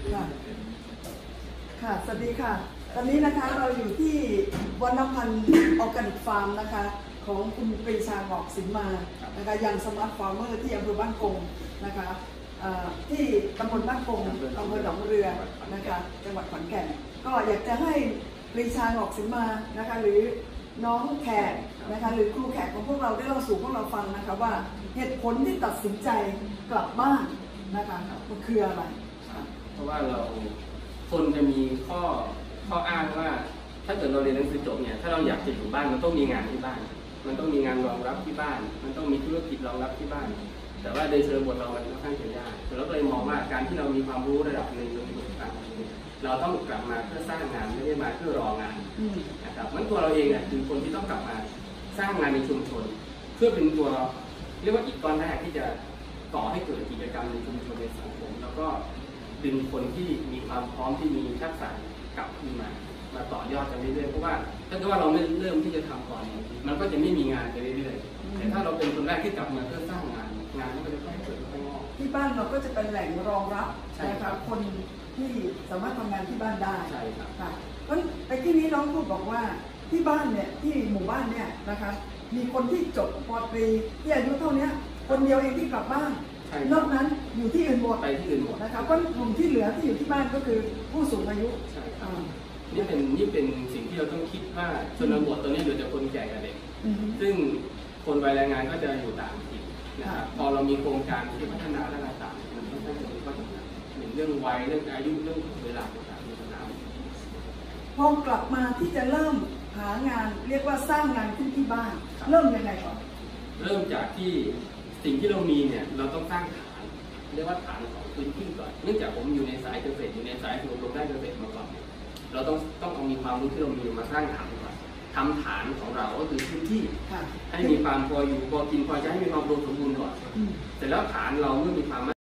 ค่ะสวัสดีค่ะตอนนี้นะคะเราอยู่ที่วรรณพันธ์ออร์แกนิกฟาร์มนะคะของคุณปรีชาหงอกสินมานะคะยังสมาร์ทฟาร์มเมอร์ที่อำเภอบ้านกงนะคะที่ตำบลบ้านกงอำเภอหนองเรือนะคะจังหวัดขอนแก่นก็อยากจะให้ปรีชาหงอกสินมานะคะหรือน้องแขกนะคะหรือครูแขกของพวกเราได้เล่าสู่พวกเราฟังนะคะว่าเหตุผลที่ตัดสินใจกลับบ้านนะคะมันคืออะไรเพราะว่าเราคนจะมีข้ออ้างว่าถ้าเกิดเราเรียนหนังสือจบเนี่ยถ้าเราอยากจะอยู่บ้านมันต้องมีงานที่บ้านมันต้องมีงานรองรับที่บ้านมันต้องมีธุรกิจรองรับที่บ้านแต่ว่าโดยเชิงบทเรามันค่อนข้างจะยากเราก็เลยมองว่าการที่เรามีความรู้ระดับหนึ่งในบทบาทเราต้องกลับมาเพื่อสร้างงานไม่ได้มาเพื่อรองานนะครับมันตัวเราเองเนี่ยคือคนที่ต้องกลับมาสร้างงานในชุมชนเพื่อเป็นตัวเรียกว่าอีกก้อนแรกที่จะก่อให้เกิดกิจกรรมในชุมชนในสังคมแล้วก็ดึงคนที่มีความพร้อมที่มีทักษะกลับขึ้นมาต่อยอดกันเรื่อยๆเพราะว่าถ้าเกิดว่าเราไม่เริ่มที่จะทำก่อนมันก็จะไม่มีงานไปเรื่อยๆแต่ถ้าเราเป็นคนแรกที่กลับมาเพื่อสร้างงานมันก็จะค่อยเกิดค่อยงอกที่บ้านเราก็จะเป็นแหล่งรองรับนะครับคนที่สามารถทำงานที่บ้านได้ใช่ครับค่ะเพราะในที่นี้น้องพูดบอกว่าที่บ้านเนี่ยที่หมู่บ้านเนี่ยนะคะมีคนที่จบป.ตรีที่อายุเท่านี้คนเดียวเองที่กลับบ้านนอกนั้นอยู่ที่อื่นหมดไปที่อื่นหมดนะคะเพราะกลุ่มที่เหลือที่อยู่ที่บ้านก็คือผู้สูงอายุใช่นี่เป็นสิ่งที่เราต้องคิดว่าชนบทตัวนี้เหลือแต่คนแก่กับเด็กซึ่งคนวัยแรงงานก็จะอยู่ต่างถิ่นนะครับพอเรามีโครงการที่พัฒนาและต่างๆมันต้องให้คนก็ทำงานเรื่องวัยเรื่องอายุเรื่องเวลาต่างๆมีปัญหาพอกลับมาที่จะเริ่มหางานเรียกว่าสร้างงานขึ้นที่บ้านเริ่มยังไงก่อนเริ่มจากที่สิ่งที่เรามีเนี่ยเราต้องสร้างฐานเรียกว่าฐานของพื้นที่ก่อนเนื่องจากผมอยู่ในสายเกษตรอยู่ในสายอบรมด้านเกษตรมาก่อนเราต้องเอามีความรู้ที่เรามีมาสร้างฐานก่อนทำฐานของเราก็คือพื้นที่ให้มีความพออยู่พอกินพอใช้ให้มีความรวมสมบูรณ์ก่อนเสร็จแล้วฐานเราเมื่อมีความ